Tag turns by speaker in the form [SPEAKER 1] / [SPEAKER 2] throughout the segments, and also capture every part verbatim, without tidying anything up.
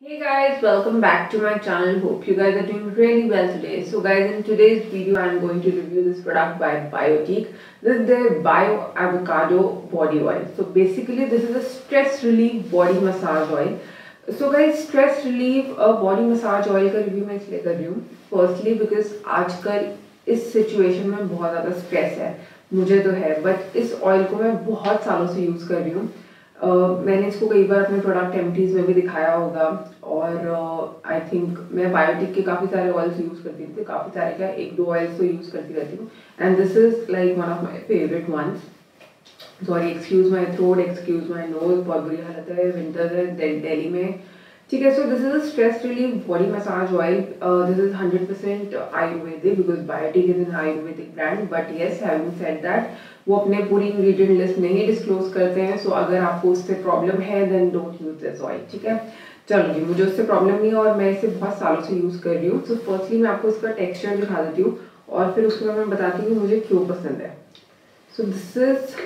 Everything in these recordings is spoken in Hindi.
[SPEAKER 1] Hey guys, welcome back to my channel. Hope you guys are doing really well today. So guys, in today's video I'm going to review this product by Biotique. This is their Bio Avocado Body Oil. So basically this is a stress relief body massage oil. So guys, stress relief uh, body massage oil का रिव्यू मैं इसलिए कर रही हूँ. Firstly because आजकल इस सिचुएशन में बहुत ज़्यादा स्ट्रेस है, मुझे तो है, बट इस ऑयल को मैं बहुत सालों से यूज़ कर रही हूँ. Uh, मैंने इसको कई बार अपने प्रोडक्ट एमटीज में भी दिखाया होगा और आई uh, थिंक मैं बायोटिक के काफ़ी सारे ऑयल्स यूज़ करती थी. काफ़ी सारे क्या, एक दो ऑयल्स तो यूज़ करती रहती हूँ and this is like one of my favourite ones. Sorry, excuse my throat, excuse my nose, बहुत बुरी हालत है, विंटर्स है दिल्ली में. ठीक है, so this is a stress relief body massage oil. This is hundred percent ayurvedic because Biotique is an ayurvedic brand. But yes, having said that, वो अपने पूरी इंग्रेडिएंट लिस्ट नहीं डिस्क्लोज करते हैं. सो so, अगर आपको उससे प्रॉब्लम है then don't use this oil. ठीक है, चलो जी, मुझे उससे प्रॉब्लम नहीं है और मैं इसे बहुत सालों से यूज़ कर रही हूँ. सो फर्स्टली मैं आपको इसका टेक्सचर दिखा देती हूँ और फिर उसके बाद मैं बताती हूँ कि मुझे क्यों पसंद है. सो दिस इज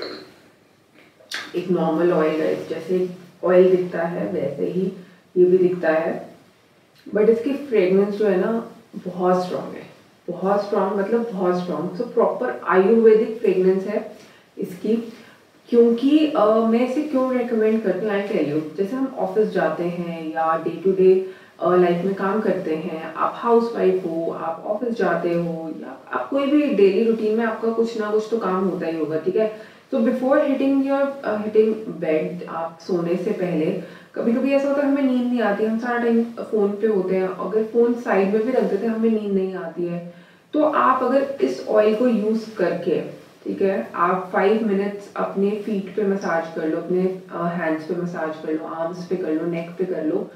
[SPEAKER 1] एक नॉर्मल ऑयल है, जैसे ऑयल दिखता है वैसे ही ये भी दिखता है, बट इसकी फ्रेगनेंस जो है ना बहुत स्ट्रॉन्ग है. बहुत स्ट्रॉन्ग मतलब बहुत strong. So proper ayurvedic fragrance है इसकी. क्योंकि uh, मैं इसे क्यों रेकमेंड करती हूँ, आई टेल यू. जैसे हम ऑफिस जाते हैं या डे टू डे लाइफ में काम करते हैं, आप हाउस वाइफ हो, आप ऑफिस जाते हो या आप कोई भी डेली रूटीन में आपका कुछ ना कुछ तो काम होता ही होगा. ठीक है, तो before hitting your hitting bed, आप सोने से पहले कभी कभी ऐसा होता है हमें नींद नहीं आती, हम सारा टाइम फ़ोन पे होते हैं. अगर फ़ोन साइड में भी रख देते हैं हमें नींद नहीं आती है. तो आप अगर इस ऑयल को यूज़ करके, ठीक है, आप फाइव मिनट्स अपने फीट पे मसाज कर लो, अपने हैंड्स पे मसाज कर लो, आर्म्स पे कर लो, नेक पे कर लो.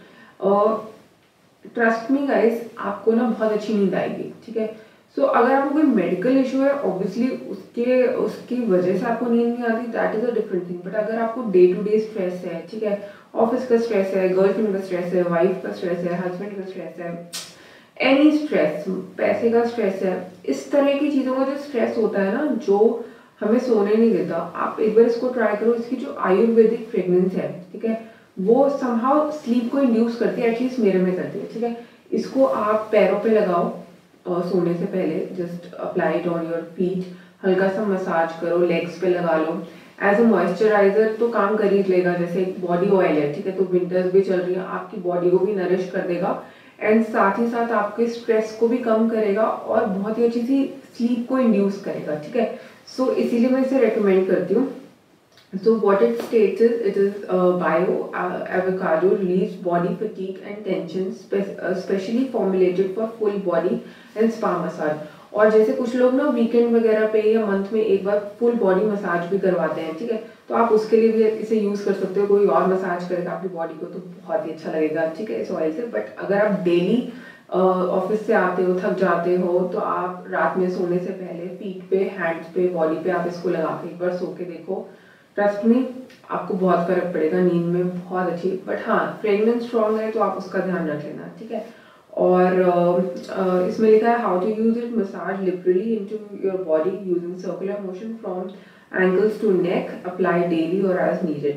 [SPEAKER 1] ट्रस्ट मी गाइस, आपको ना बहुत अच्छी नींद आएगी. ठीक है, सो so, अगर आपको कोई मेडिकल इशू है, ऑब्वियसली उसके उसकी वजह से आपको नींद नहीं आती, that is a different thing. But अगर आपको डे टू डे स्ट्रेस है, ठीक है, ऑफिस का स्ट्रेस है, गर्लफ्रेंड का स्ट्रेस है, वाइफ का स्ट्रेस है, हस्बैंड का स्ट्रेस है, एनी स्ट्रेस, पैसे का स्ट्रेस है, इस तरह की चीज़ों का जो स्ट्रेस होता है ना, जो हमें सोने नहीं देता, आप एक बार इसको ट्राई करो. इसकी जो आयुर्वेदिक फ्रेगनेंस है, ठीक है, वो समहाउ स्लीप को इंड्यूस करती है, एटलीस्ट मेरे में करती है. ठीक है, इसको आप पैरों पे लगाओ और सोने से पहले, just apply it on your feet, हल्का सा मसाज करो, लेग्स पे लगा लो. एज अ मॉइस्चराइजर तो काम कर ही लेगा, जैसे बॉडी ऑयल है. ठीक है, तो विंटर्स भी चल रही है, आपकी बॉडी को भी नरिश कर देगा एंड साथ ही साथ आपके स्ट्रेस को भी कम करेगा और बहुत ही अच्छी सी स्लीप को इंड्यूस करेगा. ठीक है, सो so, इसीलिए मैं इसे रेकमेंड करती हूँ. So what it states is, it is uh, bio uh, avocado relieves body fatigue and tension, spe uh, specially formulated for full body and spa massage. और जैसे कुछ लोग ना वीकेंड वगैरह पे या मंथ में एक बार फुल बॉडी मसाज भी करवाते हैं. ठीक है, तो आप उसके लिए भी इसे यूज़ कर सकते हो. कोई और मसाज करेगा आपकी बॉडी को तो बहुत ही अच्छा लगेगा. ठीक है, इस ऑयल से. बट अगर आप डेली ऑफिस uh, से आते हो, थक जाते हो, तो आप रात में सोने से पहले फीट पे, हैंड्स पे, बॉडी पे आप इसको लगा के एक बार सो के देखो. ट्रस्ट में आपको बहुत फर्क पड़ेगा, नींद में बहुत अच्छी. बट हाँ, फ्रेगनेंस स्ट्रॉन्ग है तो आप उसका ध्यान रख लेना. ठीक है, और uh, uh, इसमें लिखा है how to use it, massage literally into your body using circular motion from ankles to neck, apply daily और एज नीडेड.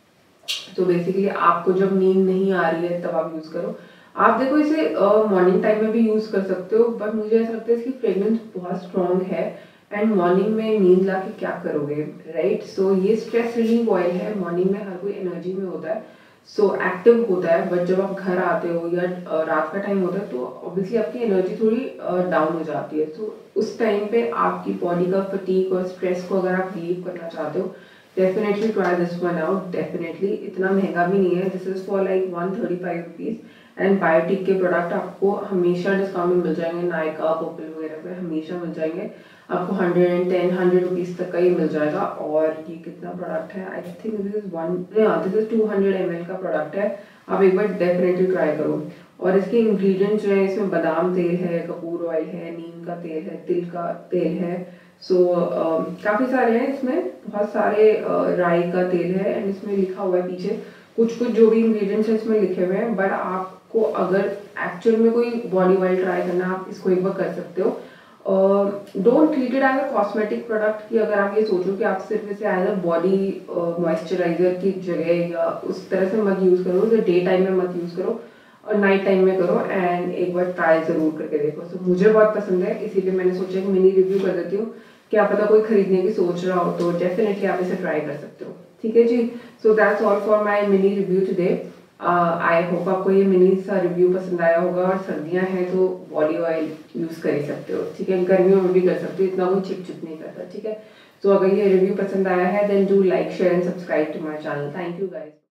[SPEAKER 1] तो बेसिकली आपको जब नींद नहीं आ रही है तब आप यूज़ करो. आप देखो इसे मॉर्निंग uh, टाइम में भी यूज़ कर सकते हो, बट मुझे ऐसा लगता है इसकी फ्रेगनेंस बहुत स्ट्रॉन्ग है एंड मॉर्निंग में नींद ला के क्या करोगे, राइट. सो ये स्ट्रेस रिलीव ऑयल है. मॉर्निंग में हर कोई एनर्जी में होता है, सो so, एक्टिव होता है. बट जब आप घर आते हो या uh, रात का टाइम होता है तो ऑब्वियसली आपकी एनर्जी थोड़ी डाउन uh, हो जाती है. सो so, उस टाइम पे आपकी बॉडी का फटीग और स्ट्रेस को अगर आप रिलीव करना चाहते हो, definitely try this one out. Definitely इतना महंगा भी नहीं है. This is for like one thirty five rupees and Biotique के प्रोडक्ट आपको हमेशा डिस्काउंट में मिल जाएंगे. नायका, पर्पल वगैरह पे हमेशा मिल जाएंगे आपको. Hundred and ten hundred rupees तक का ही मिल जाएगा. और ये कितना प्रोडक्ट है, I think this is one this is two hundred ML एल का प्रोडक्ट है. आप एक बार डेफिनेटली ट्राई करो. और इसके इंग्रेडिएंट्स जो है, इसमें बादाम तेल है, कपूर ऑयल है, नीम का तेल है, तिल का तेल है. सो so, uh, काफ़ी सारे हैं इसमें, बहुत सारे. uh, राई का तेल है एंड इसमें लिखा हुआ है पीछे कुछ कुछ जो भी इंग्रेडिएंट्स हैं इसमें लिखे हुए हैं. बट आपको अगर एक्चुअल में कोई बॉडी ऑयल ट्राई करना, आप इसको एक बार कर सकते हो. Don't treat it as a cosmetic product कि अगर आप ये सोचो कि आप सिर्फ इसे एज अ बॉडी मॉइस्चराइजर की जगह या उस तरह से मत यूज़ करो, इसे डे टाइम में मत यूज़ करो. और नाइट टाइम में करो एंड एक बार ट्राई ज़रूर करके देखो। सो so, मुझे बहुत पसंद है, इसीलिए मैंने सोचा कि मिनी रिव्यू कर देती हूँ, क्या पता कोई खरीदने की सोच रहा हो तो डेफिनेटली आप इसे ट्राई कर सकते हो। ठीक है जी, so that's all for my mini review today. I hope आपको ये मिनी सा रिव्यू पसंद आया होगा, और सर्दियाँ हैं तो बॉडी ऑयल यूज़ कर ही सकते हो। ठीक है, गर्मियों में भी कर सकते हो, इतना कोई चिप चिप नहीं करता। ठीक है, सो so, अगर ये रिव्यू पसंद आया है then do like share and subscribe to my channel. Thank you guys.